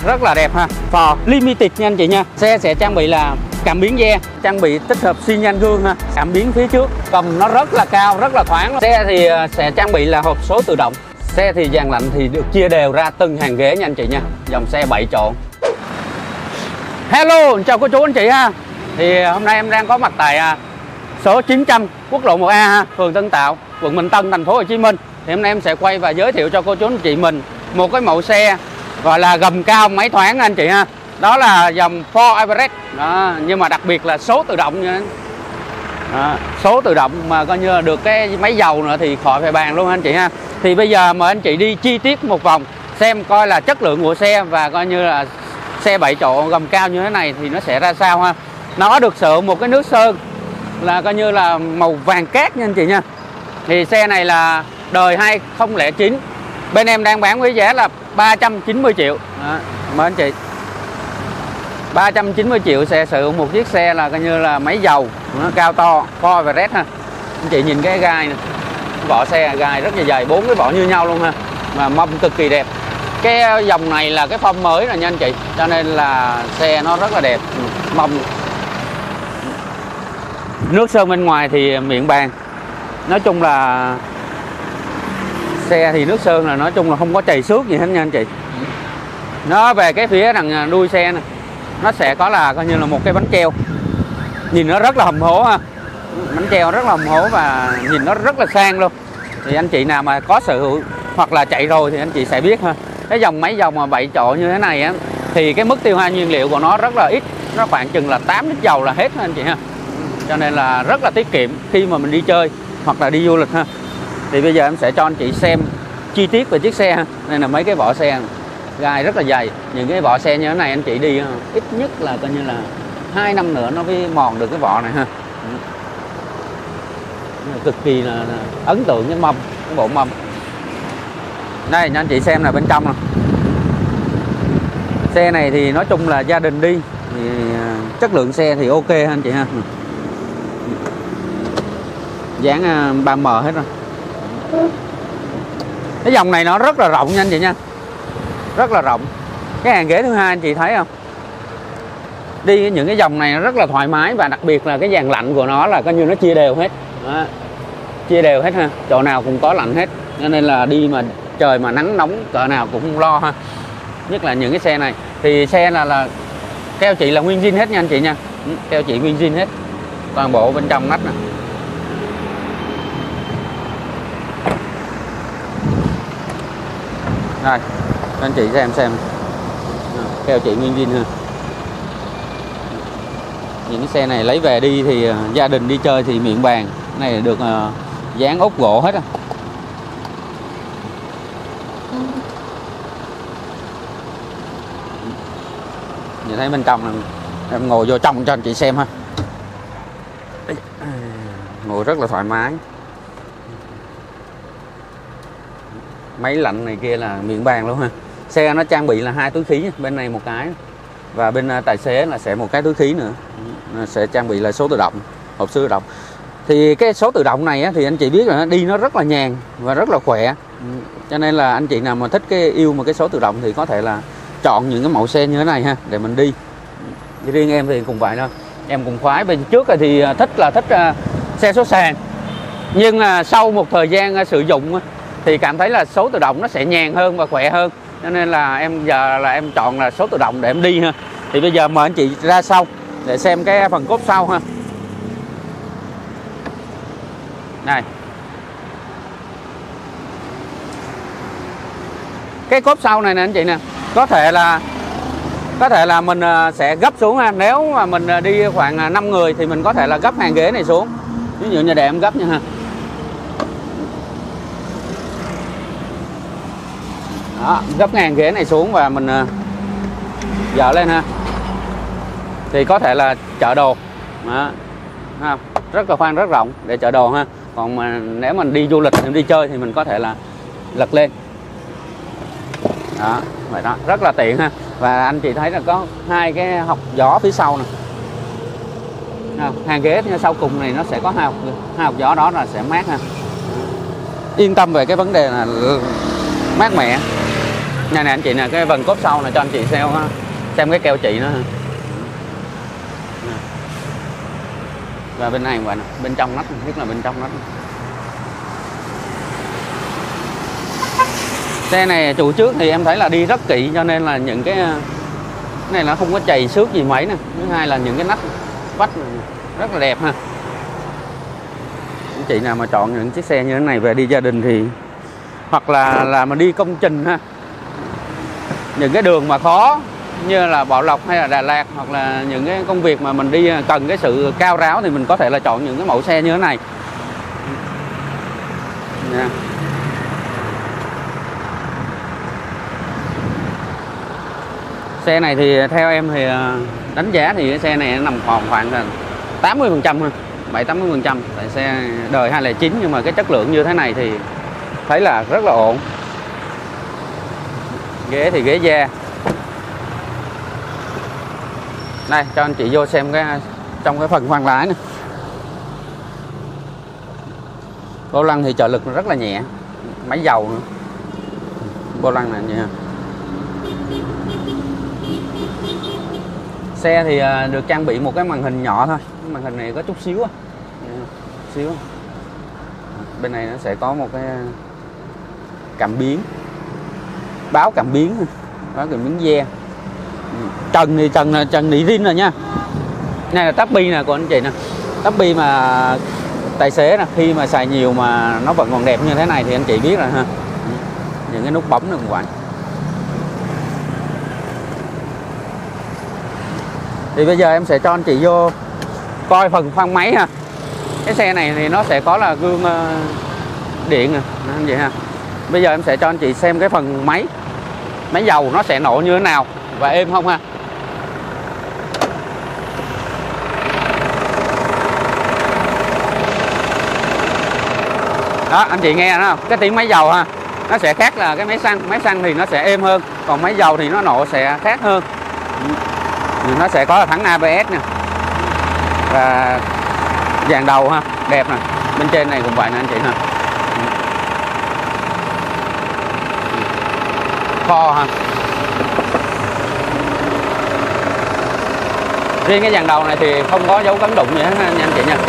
rất là đẹp ha. Ford Limited nha anh chị nha. Xe sẽ trang bị là cảm biến ge, trang bị tích hợp xi nhan gương ha, cảm biến phía trước, cầm nó rất là cao, rất là thoáng. Xe thì sẽ trang bị là hộp số tự động. Xe thì dàn lạnh thì được chia đều ra từng hàng ghế nha anh chị nha. Dòng xe 7 chỗ. Hello, chào cô chú anh chị ha. Thì hôm nay em đang có mặt tại số 900 quốc lộ 1A ha, phường Tân Tạo, quận Bình Tân, thành phố Hồ Chí Minh. Thì hôm nay em sẽ quay và giới thiệu cho cô chú anh chị mình một cái mẫu xe gọi là gầm cao máy thoáng anh chị ha. Đó là dòng Ford Everest đó, nhưng mà đặc biệt là số tự động nha. Số tự động mà coi như là được cái máy dầu nữa thì khỏi phải bàn luôn anh chị ha. Thì bây giờ mời anh chị đi chi tiết một vòng xem coi là chất lượng của xe và coi như là xe 7 chỗ gầm cao như thế này thì nó sẽ ra sao ha. Nó được sở một cái nước sơn là coi như là màu vàng cát nha anh chị nha. Thì xe này là đời 2009. Bên em đang bán với giá là 390 triệu đó, mời anh chị. 390 triệu xe sử dụng một chiếc xe là coi như là máy dầu, nó cao to, Ford Everest ha. Anh chị nhìn cái gai này, vỏ xe gai rất là dày, 4 cái vỏ như nhau luôn ha. Mà mâm cực kỳ đẹp. Cái dòng này là cái form mới rồi nha anh chị, cho nên là xe nó rất là đẹp. Mâm nước sơn bên ngoài thì miệng bàn. Nói chung là xe thì nước sơn là nói chung là không có chày xước gì hết nha anh chị. Nó về cái phía đằng đuôi xe này, nó sẽ có là coi như là một cái bánh treo, nhìn nó rất là hầm hố ha. Bánh treo rất là hầm hố và nhìn nó rất là sang luôn. Thì anh chị nào mà có sở hữu hoặc là chạy rồi thì anh chị sẽ biết ha. Cái dòng máy dầu mà 7 chỗ như thế này á thì cái mức tiêu hao nhiên liệu của nó rất là ít, nó khoảng chừng là 8 lít dầu là hết ha anh chị ha. Cho nên là rất là tiết kiệm khi mà mình đi chơi hoặc là đi du lịch ha. Thì bây giờ em sẽ cho anh chị xem chi tiết về chiếc xe ha. Đây là mấy cái vỏ xe này, gai rất là dày. Những cái vỏ xe như thế này anh chị đi ít nhất là coi như là 2 năm nữa nó mới mòn được cái vỏ này ha. Cực kỳ là ấn tượng cái mâm, cái bộ mâm. Đây cho anh chị xem là bên trong nè. Xe này thì nói chung là gia đình đi thì chất lượng xe thì ok ha anh chị ha. Dáng 3M hết rồi. Cái dòng này nó rất là rộng nha anh chị nha. Rất là rộng. Cái hàng ghế thứ hai anh chị thấy không? Đi những cái dòng này nó rất là thoải mái và đặc biệt là cái dàn lạnh của nó là coi như nó chia đều hết. Đó. Chia đều hết ha. Chỗ nào cũng có lạnh hết. Cho nên là đi mà trời mà nắng nóng cỡ nào cũng không lo ha. Nhất là những cái xe này. Thì xe là keo chỉ là nguyên zin hết nha anh chị nha. Keo chỉ nguyên zin hết. Toàn bộ bên trong nách nè. Đây, anh chị xem. Keo chỉ nguyên zin ha. Những cái xe này lấy về đi thì gia đình đi chơi thì miệng bàn. Cái này được dán ốp gỗ hết á. Nhìn thấy bên trong là em ngồi vô trong cho anh chị xem ha. Ngồi rất là thoải mái. Máy lạnh này kia là miệng bàn luôn ha. Xe nó trang bị là 2 túi khí, bên này một cái và bên tài xế là sẽ một cái túi khí nữa. Sẽ trang bị là số tự động, hộp số tự động. Thì cái số tự động này á, thì anh chị biết là đi nó rất là nhàn và rất là khỏe. Cho nên là anh chị nào mà thích yêu một cái số tự động thì có thể là chọn những cái mẫu xe như thế này ha để mình đi. Riêng em thì cũng vậy thôi. Em cũng khoái. Bên trước thì thích xe số sàn. Nhưng sau một thời gian sử dụng thì cảm thấy là số tự động nó sẽ nhàn hơn và khỏe hơn. Cho nên là em giờ là em chọn là số tự động để em đi ha. Thì bây giờ mời anh chị ra sau để xem cái phần cốp sau ha. Này. Cái cốp sau này nè anh chị nè, có thể là mình sẽ gấp xuống ha. Nếu mà mình đi khoảng 5 người thì mình có thể là gấp hàng ghế này xuống. Ví dụ như để em gấp nha ha. Đó, gấp hàng ghế này xuống và mình dỡ lên ha. Thì có thể là chở đồ. Đó. Rất là khoan, rất rộng để chở đồ ha. Còn mà nếu mình đi du lịch, mình đi chơi thì mình có thể là lật lên. Đó, vậy đó, rất là tiện ha. Và anh chị thấy là có 2 cái hộc gió phía sau nè. Hàng ghế sau cùng này nó sẽ có 2 hộc gió, đó là sẽ mát ha. Yên tâm về cái vấn đề là mát mẻ. Này nè anh chị nè, cái vần cốp sau này cho anh chị xem cái keo chị nữa ha. Và bên này vậy nè, bên trong nắp, nhất là bên trong nắp. Xe này chủ trước thì em thấy là đi rất kỹ, cho nên là những cái này nó không có chày xước gì mấy nè. Thứ hai là những cái nắp vách rất là đẹp ha. Anh chị nào mà chọn những chiếc xe như thế này về đi gia đình thì hoặc là mà đi công trình ha, những cái đường mà khó như là Bảo Lộc hay là Đà Lạt, hoặc là những cái công việc mà mình đi cần cái sự cao ráo thì mình có thể là chọn những cái mẫu xe như thế này nha. Xe này thì theo em thì đánh giá thì cái xe này nó nằm khoảng 80% ha, 70-80%. Tại xe đời 2009 nhưng mà cái chất lượng như thế này thì thấy là rất là ổn. Ghế thì ghế da. Đây cho anh chị vô xem cái trong cái phần khoang lái này. Vô lăng thì trợ lực rất là nhẹ, máy dầu nữa. Vô lăng này nha. Xe thì được trang bị một cái màn hình nhỏ thôi, màn hình này có chút xíu á, xíu. Bên này nó sẽ có một cái cảm biến, báo cảm biến, báo cảm biến da. Trần thì trần nỉ rin rồi nha. Này là táp bi nè của anh chị nè, táp bi mà tài xế nè, khi mà xài nhiều mà nó vẫn còn đẹp như thế này thì anh chị biết rồi ha. Những cái nút bấm nó cũng vậy. Thì bây giờ em sẽ cho anh chị vô coi phần khoang máy ha. Cái xe này thì nó sẽ có là gương điện nè anh chị ha. Bây giờ em sẽ cho anh chị xem cái phần máy dầu nó sẽ nổ như thế nào và êm không ha. Đó anh chị nghe đó, cái tiếng máy dầu ha, nó sẽ khác là cái máy xăng thì nó sẽ êm hơn, còn máy dầu thì nó nổ sẽ khác hơn. Nó sẽ có là thắng ABS nè, và dàn đầu ha, đẹp nè. Bên trên này cũng vậy nè anh chị ha. Kho ha. Riêng cái dàn đầu này thì không có dấu cấn đụng gì hết nha anh chị nha.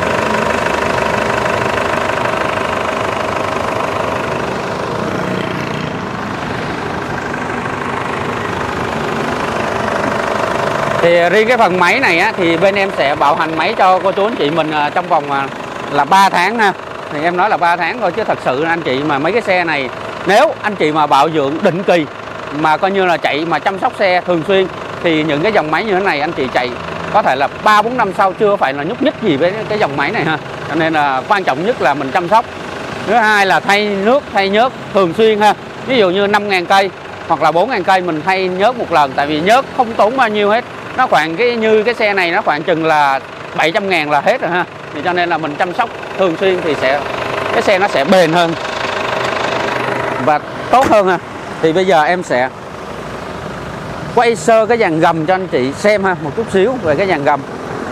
Thì riêng cái phần máy này á, thì bên em sẽ bảo hành máy cho cô chú anh chị mình trong vòng là 3 tháng ha. Thì em nói là 3 tháng thôi, chứ thật sự anh chị mà mấy cái xe này nếu anh chị mà bảo dưỡng định kỳ mà coi như là chạy mà chăm sóc xe thường xuyên thì những cái dòng máy như thế này anh chị chạy có thể là 3-4 năm sau chưa phải là nhúc nhích gì với cái dòng máy này ha. Cho nên là quan trọng nhất là mình chăm sóc. Thứ hai là thay nước, thay nhớt thường xuyên ha. Ví dụ như 5.000 cây hoặc là 4.000 cây mình thay nhớt một lần, tại vì nhớt không tốn bao nhiêu hết. Nó khoảng như cái xe này nó khoảng chừng là 700.000 là hết rồi ha. Thì cho nên là mình chăm sóc thường xuyên thì cái xe nó sẽ bền hơn và tốt hơn ha. Thì bây giờ em sẽ quay sơ cái dàn gầm cho anh chị xem ha, một chút xíu về cái dàn gầm.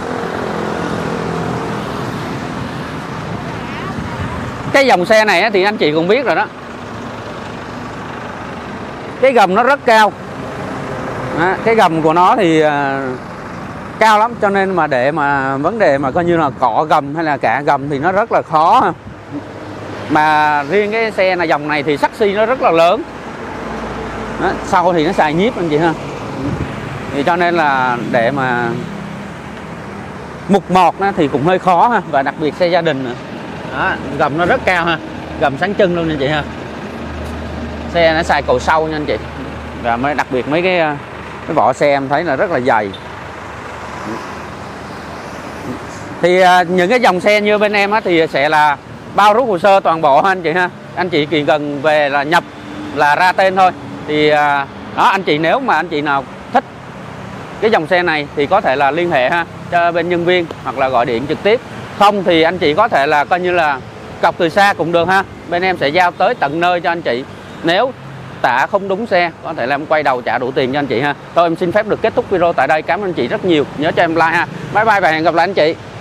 Cái dòng xe này thì anh chị cũng biết rồi đó, cái gầm nó rất cao. Đó, cái gầm của nó thì cao lắm, cho nên mà để mà vấn đề mà coi như là cọ gầm hay là cả gầm thì nó rất là khó. Mà riêng cái xe này dòng này thì chassis nó rất là lớn. Đó, sau thì nó xài nhíp anh chị ha. Thì cho nên là để mà mục mọt thì cũng hơi khó ha, và đặc biệt xe gia đình nữa. Đó, gầm nó rất cao ha, gầm sáng chân luôn nha anh chị ha. Xe nó xài cầu sau nha anh chị. Và mới đặc biệt mấy cái vỏ xe em thấy là rất là dày. Thì những cái dòng xe như bên em thì sẽ là bao rút hồ sơ toàn bộ ha anh chị ha. Anh chị chỉ cần về là nhập là ra tên thôi. Thì đó anh chị, nếu mà anh chị nào thích cái dòng xe này thì có thể là liên hệ ha cho bên nhân viên hoặc là gọi điện trực tiếp. Không thì anh chị có thể là coi như là cọc từ xa cũng được ha. Bên em sẽ giao tới tận nơi cho anh chị. Nếu tả không đúng xe có thể là em quay đầu trả đủ tiền cho anh chị ha. Thôi em xin phép được kết thúc video tại đây. Cảm ơn anh chị rất nhiều. Nhớ cho em like ha. Bye bye và hẹn gặp lại anh chị.